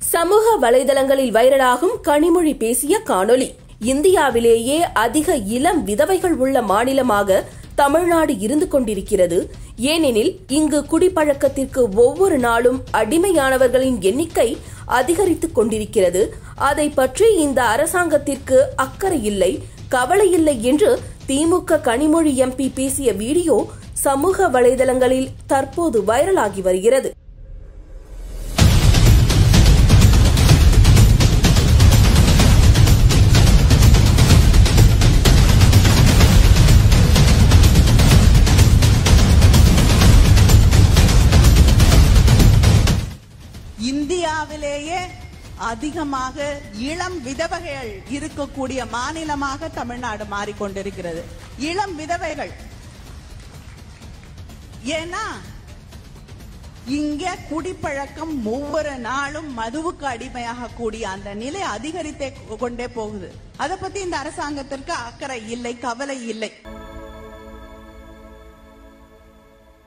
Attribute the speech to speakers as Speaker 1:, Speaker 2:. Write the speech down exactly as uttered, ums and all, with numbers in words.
Speaker 1: சமூக வலைதளங்களில் வைரலாகும் கனிமொழி பேசிய காணொலி. இந்தியாவிலேயே அதிக இளம் விதவைகள் உள்ள மாநிலமாக தமிழ்நாடு இருந்து கொண்டிருக்கிறது. ஏனெனில் இங்கு குடிப்பழக்கத்திற்கு ஒவ்வொரு நாளும் அடிமையானவர்களின் எண்ணிக்கை அதிகரித்துக் கொண்டிருக்கிறது. அதை பற்றி இந்த அரசாங்கத்திற்கு அக்கறை இல்லை, கவலை இல்லை என்று திமுக கனிமொழி எம்பி பேசிய வீடியோ சமூக வலைதளங்களில் தற்போது வைரலாகி வருகிறது.
Speaker 2: இந்தியாவிலேயே அதிகமாக இளம் விதவைகள் இருக்கக்கூடிய மாநிலமாக தமிழ்நாடு மாறிக்கொண்டிருக்கிறது. இளம் விதவைகள் ஏன்னா இங்க குடிப்பழக்கம் ஒவ்வொரு நாளும் மதுவுக்கு அடிமையாக கூடிய அந்த நிலை அதிகரித்தே கொண்டே போகுது. அதை பத்தி இந்த அரசாங்கத்திற்கு அக்கறை இல்லை, கவலை இல்லை.